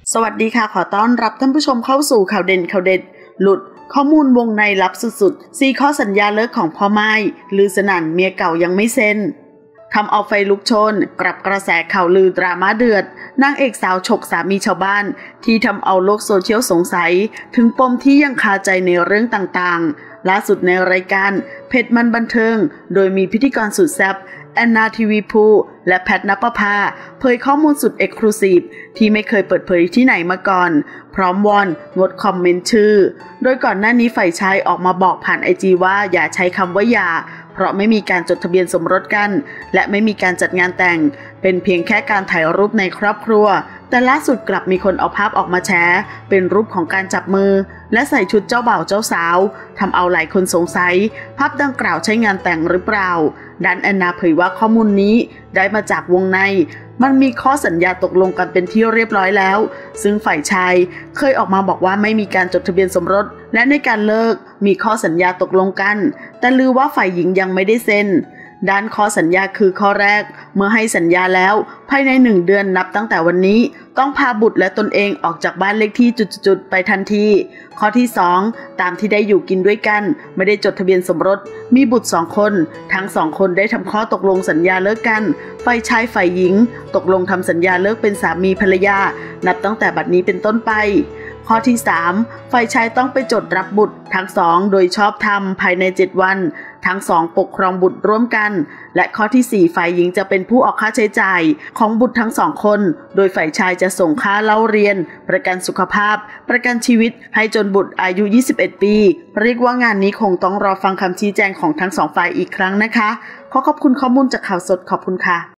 สวัสดีค่ะขอต้อนรับท่านผู้ชมเข้าสู่ข่าวเด่นข่าวเด็ดหลุดข้อมูลวงในลับสุดๆ4ข้อสัญญาเลิกของพ่อไม้ลือสนั่นเมียเก่ายังไม่เซ็นทำเอาไฟลุกโชนกลับกระแสข่าวลือดราม่าเดือดนางเอกสาวฉกสามีชาวบ้านที่ทำเอาโลกโซเชียลสงสัยถึงปมที่ยังคาใจในเรื่องต่างๆล่าสุดในรายการเผ็ดมันบันเทิงโดยมีพิธีกรสุดแซ่บแอนนาทีวีพูและแพทณปภาเผยข้อมูลสุดเอ็กซ์คลูซีฟที่ไม่เคยเปิดเผยที่ไหนมาก่อนพร้อมวอนงดคอมเมนต์ชื่อโดยก่อนหน้านี้ฝ่ายชายออกมาบอกผ่านIGว่าอย่าใช้คำว่าหย่าเพราะไม่มีการจดทะเบียนสมรสกันและไม่มีการจัดงานแต่งเป็นเพียงแค่การถ่ายรูปในครอบครัวแต่ล่าสุดกลับมีคนเอาภาพออกมาแชร์เป็นรูปของการจับมือและใส่ชุดเจ้าบ่าวเจ้าสาวทำเอาหลายคนสงสัยภาพดังกล่าวใช้งานแต่งหรือเปล่าด้านแอนนาเผยว่าข้อมูลนี้ได้มาจากวงในมันมีข้อสัญญาตกลงกันเป็นที่เรียบร้อยแล้วซึ่งฝ่ายชายเคยออกมาบอกว่าไม่มีการจดทะเบียนสมรสและในการเลิกมีข้อสัญญาตกลงกันแต่ลือว่าฝ่ายหญิงยังไม่ได้เซ็นด้านข้อสัญญาคือข้อแรกเมื่อให้สัญญาแล้วภายใน1 เดือนนับตั้งแต่วันนี้ต้องพาบุตรและตนเองออกจากบ้านเลขที่จุดๆไปทันทีข้อที่2ตามที่ได้อยู่กินด้วยกันไม่ได้จดทะเบียนสมรสมีบุตร2 คนทั้ง2 คนได้ทำข้อตกลงสัญญาเลิกกันฝ่ายชายฝ่ายหญิงตกลงทำสัญญาเลิกเป็นสามีภรรยานับตั้งแต่บัดนี้เป็นต้นไปข้อที่3ฝ่ายชายต้องไปจดรับบุตรทั้ง2โดยชอบธรรมภายใน7 วันทั้ง2ปกครองบุตรร่วมกันและข้อที่4ฝ่ายหญิงจะเป็นผู้ออกค่าใช้จ่ายของบุตรทั้ง2 คนโดยฝ่ายชายจะส่งค่าเล่าเรียนประกันสุขภาพประกันชีวิตให้จนบุตรอายุ21 ปีเรียกว่างานนี้คงต้องรอฟังคำชี้แจงของทั้ง2 ฝ่ายอีกครั้งนะคะขอบคุณข้อมูลจากข่าวสดขอบคุณค่ะ